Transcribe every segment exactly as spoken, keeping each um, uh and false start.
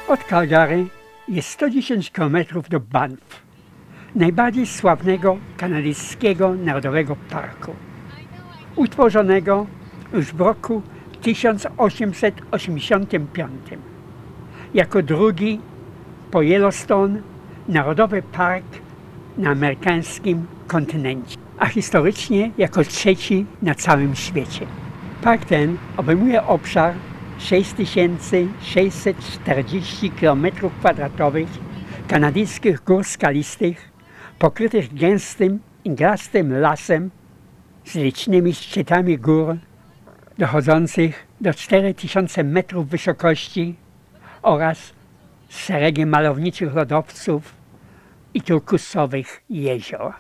Od Calgary jest sto dziesięć kilometrów do Banff, najbardziej sławnego kanadyjskiego narodowego parku, utworzonego już w roku tysiąc osiemset osiemdziesiątym piątym jako drugi po Yellowstone narodowy park na amerykańskim kontynencie, a historycznie jako trzeci na całym świecie. Park ten obejmuje obszar sześć tysięcy sześćset czterdzieści kilometrów kwadratowych kanadyjskich gór skalistych, pokrytych gęstym, igrastym lasem z licznymi szczytami gór dochodzących do czterech tysięcy metrów wysokości oraz szeregiem malowniczych lodowców i turkusowych jezior.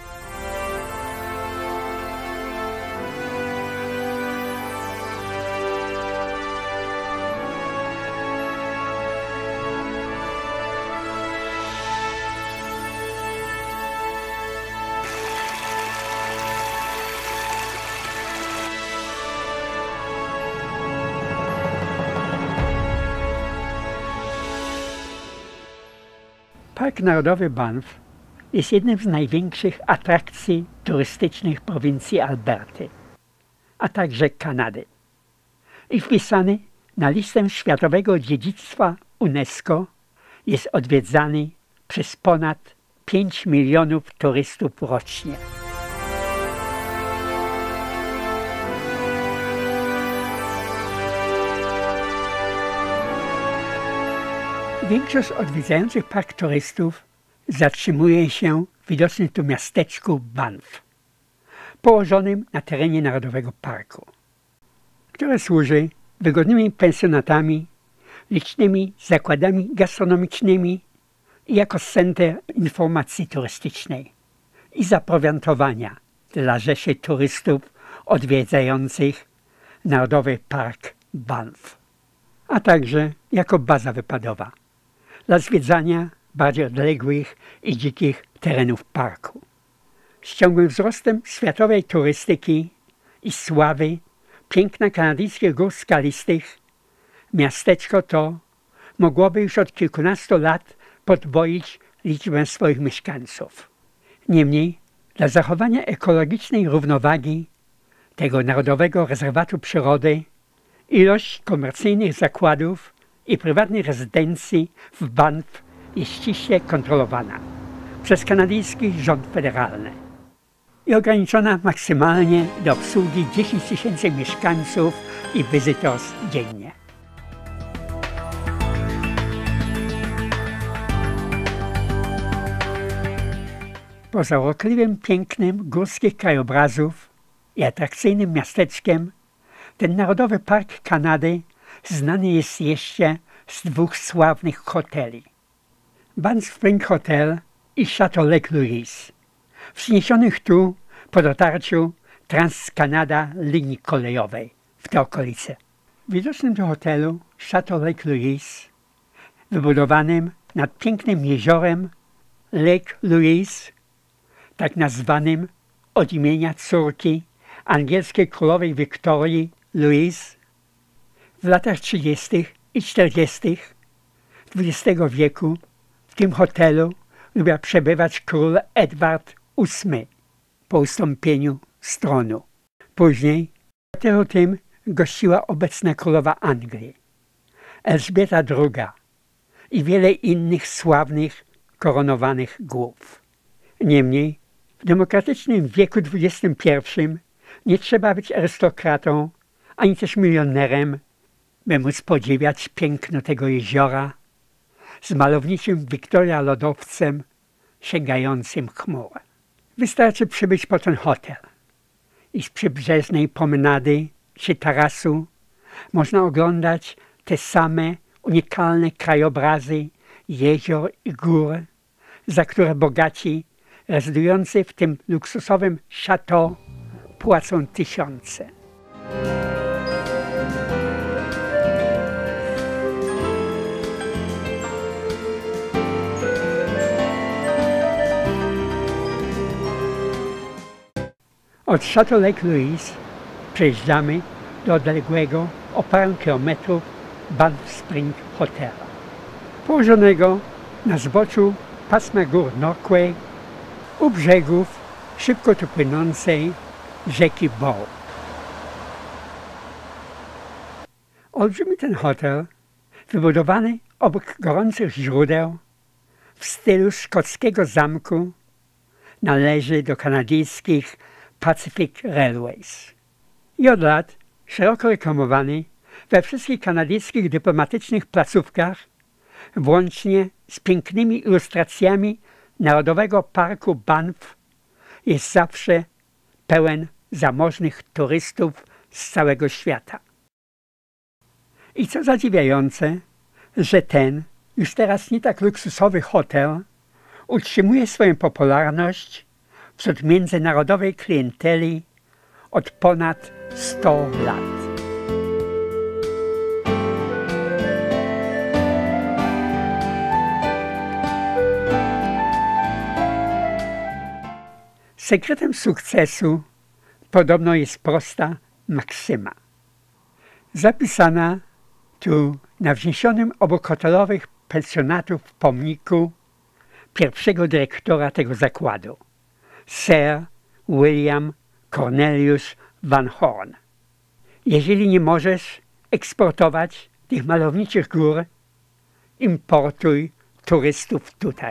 Park Narodowy Banff jest jednym z największych atrakcji turystycznych prowincji Alberty, a także Kanady i wpisany na listę Światowego Dziedzictwa UNESCO jest odwiedzany przez ponad pięć milionów turystów rocznie. Większość odwiedzających park turystów zatrzymuje się w widocznym tu miasteczku Banff, położonym na terenie Narodowego Parku, które służy wygodnymi pensjonatami, licznymi zakładami gastronomicznymi i jako center informacji turystycznej i zaprowiantowania dla rzeszy turystów odwiedzających Narodowy Park Banff, a także jako baza wypadowa dla zwiedzania bardziej odległych i dzikich terenów parku. Z ciągłym wzrostem światowej turystyki i sławy piękna kanadyjskich gór skalistych miasteczko to mogłoby już od kilkunastu lat podwoić liczbę swoich mieszkańców. Niemniej dla zachowania ekologicznej równowagi tego Narodowego Rezerwatu Przyrody ilość komercyjnych zakładów i prywatnych rezydencji w Banff jest ściśle kontrolowana przez kanadyjski rząd federalny i ograniczona maksymalnie do obsługi dziesięć tysięcy mieszkańców i visitors dziennie. Poza urokliwym pięknem górskich krajobrazów i atrakcyjnym miasteczkiem, ten Narodowy Park Kanady znany jest jeszcze z dwóch sławnych hoteli: Banff Springs Hotel i Chateau Lake Louise, wzniesionych tu po dotarciu Trans-Canada linii kolejowej w te okolice. W widocznym tu hotelu Chateau Lake Louise, wybudowanym nad pięknym jeziorem Lake Louise, tak nazwanym od imienia córki angielskiej królowej Wiktorii Louise, w latach trzydziestych i czterdziestych dwudziestego wieku w tym hotelu lubił przebywać król Edward ósmy po ustąpieniu z tronu. Później w hotelu tym gościła obecna królowa Anglii, Elżbieta druga i wiele innych sławnych, koronowanych głów. Niemniej w demokratycznym wieku dwudziestym pierwszym nie trzeba być arystokratą ani też milionerem, by móc podziwiać piękno tego jeziora z malowniczym Victoria lodowcem sięgającym chmur. Wystarczy przybyć po ten hotel i z przybrzeżnej promenady czy tarasu można oglądać te same unikalne krajobrazy jezior i gór, za które bogaci rezydujący w tym luksusowym chateau płacą tysiące. Od Chateau Lake Louise przejeżdżamy do odległego o parę kilometrów Banff Springs Hotela. położonego na zboczu pasma gór Norquay, u brzegów szybko tu płynącej rzeki Bow. Olbrzymi ten hotel, wybudowany obok gorących źródeł w stylu szkockiego zamku, należy do kanadyjskich Pacific Railways i od lat szeroko reklamowany we wszystkich kanadyjskich dyplomatycznych placówkach, włącznie z pięknymi ilustracjami Narodowego Parku Banff, jest zawsze pełen zamożnych turystów z całego świata. I co zadziwiające, że ten, już teraz nie tak luksusowy hotel utrzymuje swoją popularność wśród międzynarodowej klienteli od ponad stu lat. Sekretem sukcesu podobno jest prosta maksyma, zapisana tu na wzniesionym obok hotelowych pensjonatów pomniku pierwszego dyrektora tego zakładu, Sir William Cornelius Van Horn. Jeżeli nie możesz eksportować tych malowniczych gór, importuj turystów tutaj.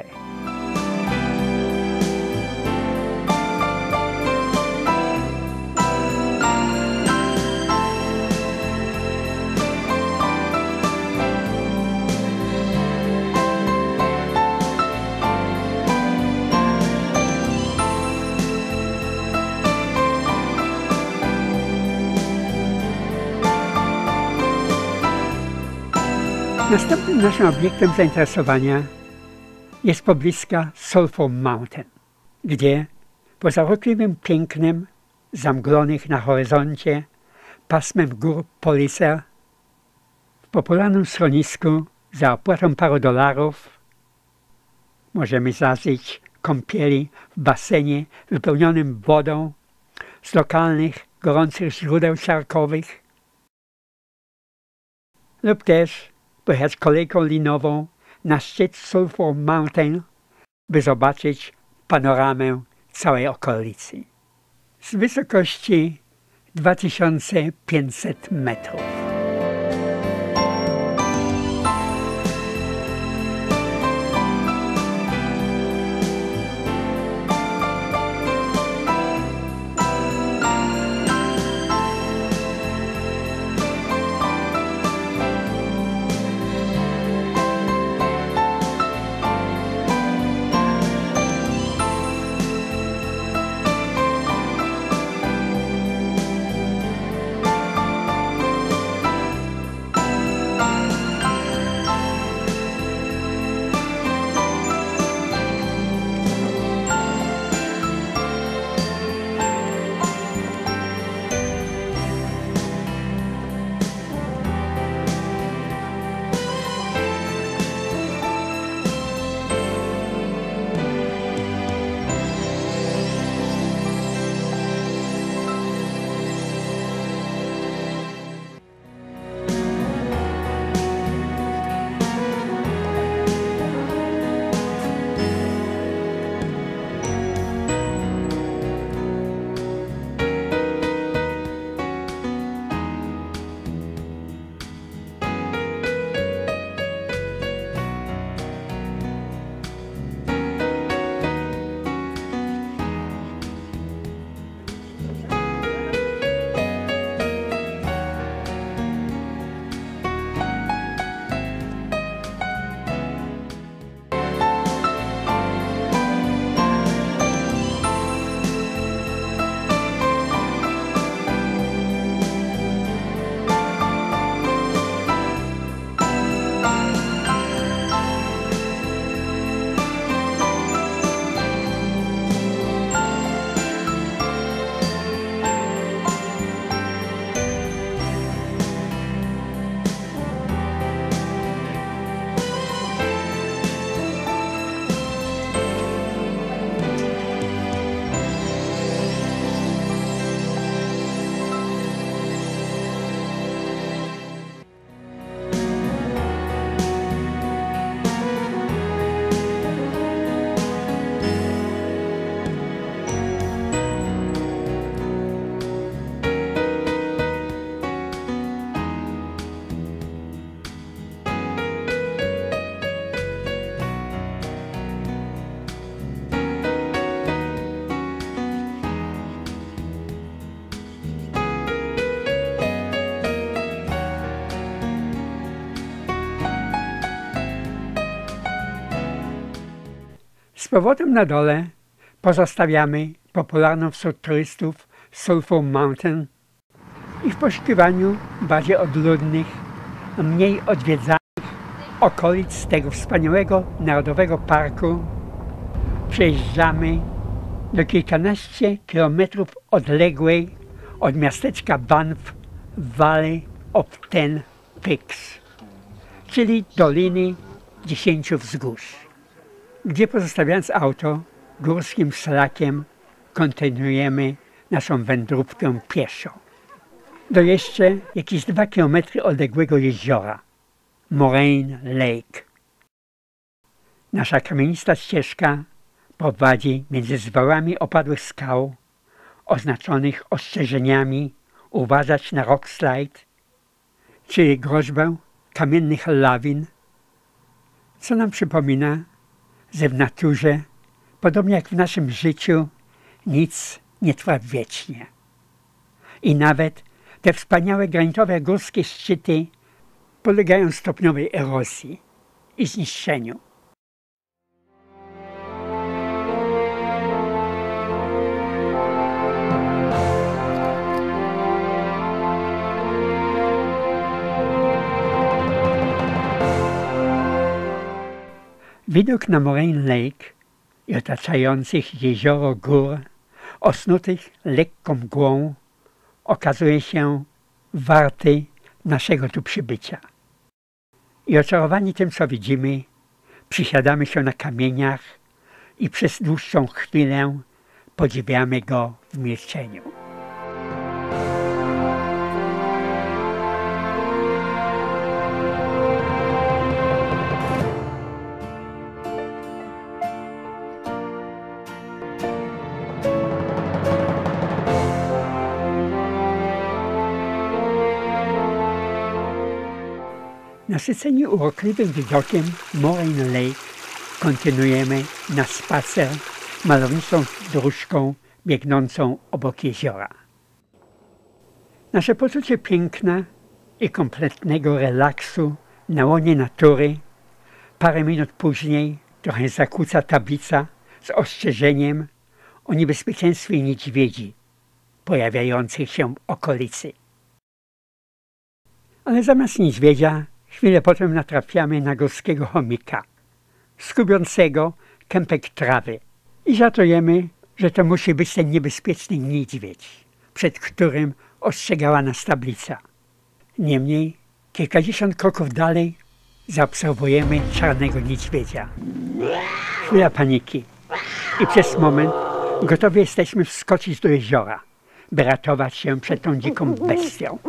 Następnym naszym obiektem zainteresowania jest pobliska Sulphur Mountain, gdzie poza urokliwym pięknem zamglonych na horyzoncie pasmem gór Palliser w popularnym schronisku za opłatą paru dolarów możemy zażyć kąpieli w basenie wypełnionym wodą z lokalnych gorących źródeł siarkowych lub też pojechać kolejką linową na szczyt Sulphur Mountain, by zobaczyć panoramę całej okolicy z wysokości dwa tysiące pięćset metrów. Z powrotem na dole pozostawiamy popularną wśród turystów Sulphur Mountain i w poszukiwaniu bardziej odludnych, mniej odwiedzanych okolic tego wspaniałego narodowego parku przejeżdżamy do kilkanaście kilometrów odległej od miasteczka Banff Valley of Ten Peaks, czyli Doliny Dziesięciu Wzgórz, gdzie pozostawiając auto górskim szlakiem kontynuujemy naszą wędrówkę pieszo do jeszcze jakieś dwa kilometry odległego jeziora Moraine Lake. Nasza kamienista ścieżka prowadzi między zwałami opadłych skał oznaczonych ostrzeżeniami uważać na rock slide, czyli groźbę kamiennych lawin, co nam przypomina, że w naturze, podobnie jak w naszym życiu, nic nie trwa wiecznie. I nawet te wspaniałe granitowe górskie szczyty polegają stopniowej erozji i zniszczeniu. Widok na Moraine Lake i otaczających jezioro gór, osnutych lekką mgłą, okazuje się warty naszego tu przybycia. I oczarowani tym, co widzimy, przysiadamy się na kamieniach i przez dłuższą chwilę podziwiamy go w milczeniu. Nasyceni urokliwym widokiem Moraine Lake kontynuujemy nasz spacer malowniczą dróżką biegnącą obok jeziora. Nasze poczucie piękna i kompletnego relaksu na łonie natury parę minut później trochę zakłóca tablica z ostrzeżeniem o niebezpieczeństwie niedźwiedzi pojawiających się w okolicy. Ale zamiast niedźwiedzia chwilę potem natrafiamy na górskiego chomika, skubiącego kępek trawy i żartujemy, że to musi być ten niebezpieczny niedźwiedź, przed którym ostrzegała nas tablica. Niemniej kilkadziesiąt kroków dalej zaobserwujemy czarnego niedźwiedzia. Chwila paniki i przez moment gotowi jesteśmy wskoczyć do jeziora, by ratować się przed tą dziką bestią.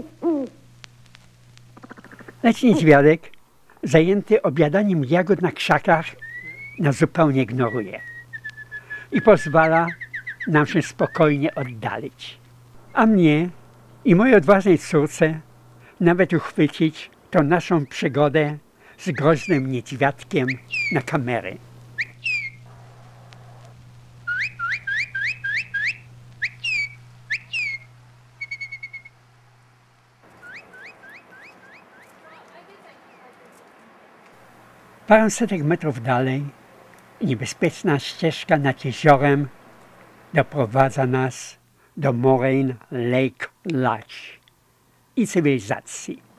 Lecz niedźwiadek, zajęty objadaniem jagód na krzakach, nas zupełnie ignoruje i pozwala nam się spokojnie oddalić. A mnie i mojej odważnej córce nawet uchwycić tą naszą przygodę z groźnym niedźwiadkiem na kamerę. Parę setek metrów dalej niebezpieczna ścieżka nad jeziorem doprowadza nas do Moraine Lake Lodge i cywilizacji.